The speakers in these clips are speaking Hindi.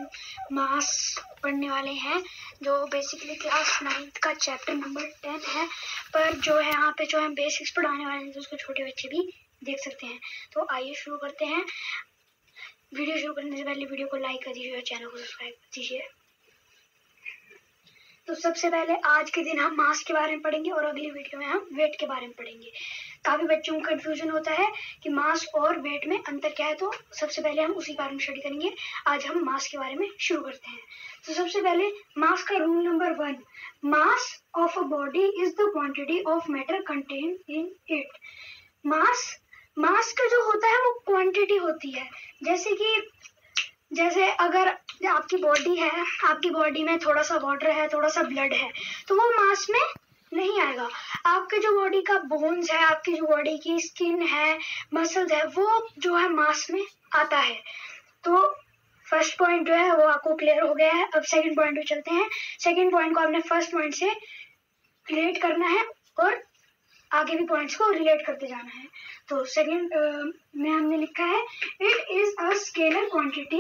मास पढ़ने वाले हैं जो बेसिकली क्लास 9th का चैप्टर नंबर 10 है। पर जो है यहाँ पे जो हम बेसिक्स पढ़ाने वाले हैं तो उसको छोटे बच्चे भी देख सकते हैं। तो आइए शुरू करते हैं। वीडियो शुरू करने से पहले वीडियो को लाइक कर दीजिए और चैनल को सब्सक्राइब कर दीजिए। तो सबसे पहले आज के दिन हम मास के बारे में पढ़ेंगे और अगली वीडियो में हम वेट के बारे में पढ़ेंगे। काफी बच्चों को कंफ्यूजन होता है कि मास और वेट में अंतर क्या है, तो सबसे पहले हम उसी बारे में स्टडी करेंगे। आज हम मास के बारे में शुरू करते हैं। तो सबसे पहले मास का rule number 1, mass of a body is the quantity of matter content in it. Mass का जो होता है वो क्वांटिटी होती है। जैसे अगर आपकी बॉडी है, आपकी बॉडी में थोड़ा सा वाटर है, थोड़ा सा ब्लड है, तो वो मास में नहीं आएगा। आपके जो बॉडी का बोन्स है, आपकी जो बॉडी की स्किन है, मसल्स है, वो जो है मास में आता है। तो फर्स्ट पॉइंट जो है वो आपको क्लियर हो गया है। अब सेकंड पॉइंट पे चलते हैं। सेकंड पॉइंट को आपने फर्स्ट पॉइंट से रिलेट करना है और आगे भी पॉइंट्स को रिलेट करते जाना है। तो सेकंड में हमने लिखा है it is a scalar quantity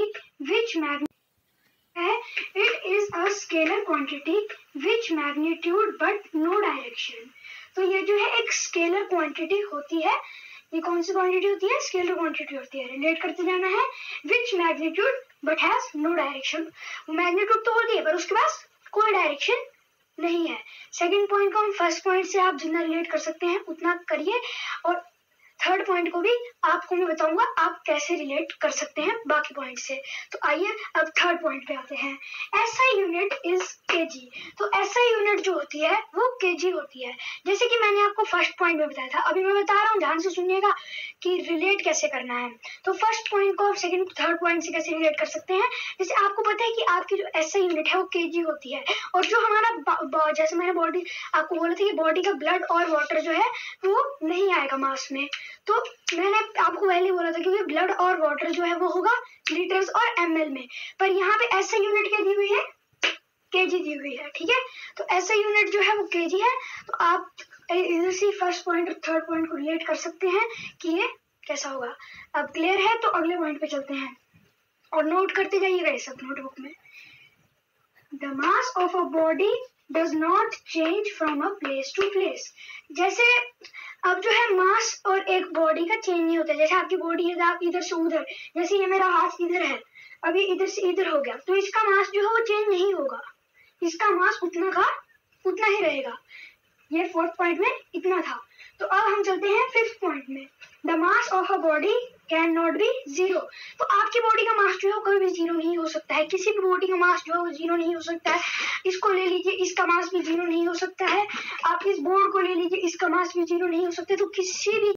which magnitude but no direction. तो ये जो है एक स्केलर क्वांटिटी होती है। ये कौन सी क्वांटिटी होती है? स्केलर क्वांटिटी होती है। रिलेट करते जाना है। Which magnitude but has no direction. Magnitude तो होती है पर उसके पास कोई डायरेक्शन नहीं है। सेकंड पॉइंट को हम फर्स्ट पॉइंट से आप जितना रिलेट कर सकते हैं उतना करिए और थर्ड पॉइंट को भी आपको मैं बताऊंगा आप कैसे रिलेट कर सकते हैं बाकी पॉइंट से। तो आइए अब थर्ड पॉइंट पे आते हैं। SI unit is KG. तो एसआई यूनिट जो होती है वो केजी होती है। जैसे कि मैंने आपको फर्स्ट पॉइंट में बताया था, अभी मैं बता रहा हूँ, ध्यान से सुनिएगा कि रिलेट कैसे करना है। तो फर्स्ट पॉइंट को आप सेकंड थर्ड पॉइंट से कैसे रिलेट कर सकते हैं। जैसे आपको पता है कि आपकी जो एसआई यूनिट है वो केजी होती है और जो हमारा जैसे मैंने बॉडी आपको बोला था कि बॉडी का ब्लड और वाटर जो है वो नहीं आएगा मास में। तो मैंने आपको पहले बोला था क्योंकि ब्लड और वाटर जो है वो होगा लीटर्स और एमएल में, पर यहाँ पे ऐसा यूनिट क्या दी हुई है? केजी दी हुई है। ठीक है, तो ऐसा यूनिट जो है वो केजी है। तो आप इधर से फर्स्ट पॉइंट और थर्ड पॉइंट को रिलेट कर सकते हैं कि ये कैसा होगा। अब क्लियर है तो अगले पॉइंट पे चलते हैं और नोट करते जाइएगा ये सब नोटबुक में। The mass of a body does not change from a place to place. जैसे अब जो है मास और एक बॉडी का चेंज नहीं होता है। जैसे आपकी बॉडी है, आप इधर से उधर, जैसे ये मेरा हाथ इधर है, अभी इधर से इधर हो गया, तो इसका मास जो है वो चेंज नहीं होगा। इसका मास उतना का उतना ही रहेगा। ये फोर्थ पॉइंट में इतना था। तो अब हम चलते हैं फिफ्थ पॉइंट में। The mass of a body can not be zero. तो आपकी बॉडी का मास जो है कभी भी जीरो नहीं हो सकता है। किसी भी बॉडी का मास जो है वो जीरो नहीं हो सकता है। इसको ले लीजिए, इसका मास भी जीरो नहीं हो सकता है। आप इस बोर्ड को ले लीजिए, इसका मास भी जीरो नहीं हो सकता है। तो किसी भी